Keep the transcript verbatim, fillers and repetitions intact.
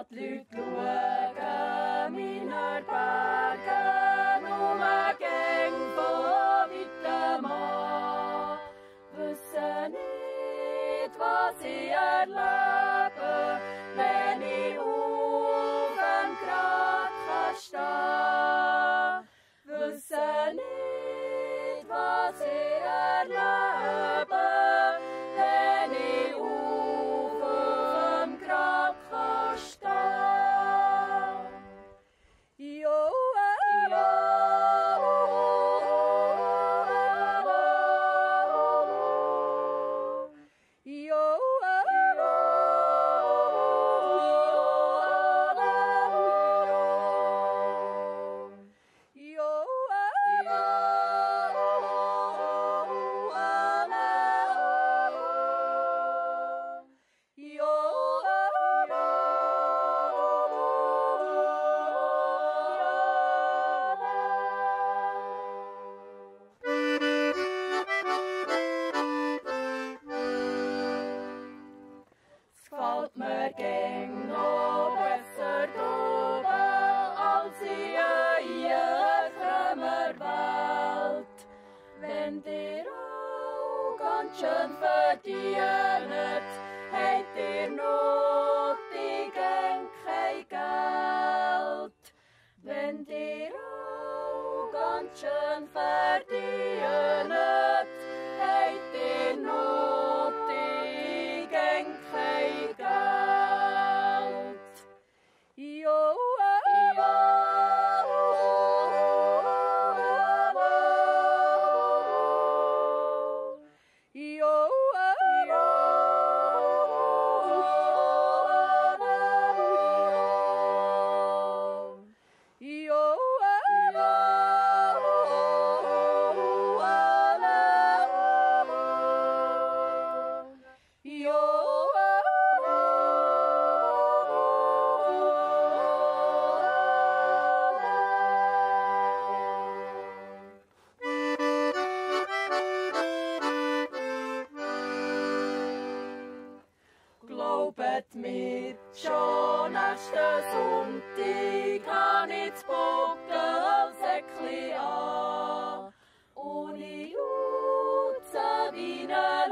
laat Leute schauen, meiner Berge, nur mehr Gang von weitem an. Wissen nicht, was ich erlebe, wenn ich auf dem Grat stehen. Wissen nicht, was ich erlebe, wenn ich auf dem Grab stehen. Jo, jo, jo, gefällt mir gäng noch besser oben als in einer fremder Welt. Wenn dir auch ganz schön verdient, habt ihr noch die Gang kein Geld. Wenn dir auch ganz schön verdient, habt ihr noch die Gang kein Geld. Jo, jo, glaubet mir, schon nächsten Sonntag han ich das Buckelsäckli an. Ohne Jutze wie ne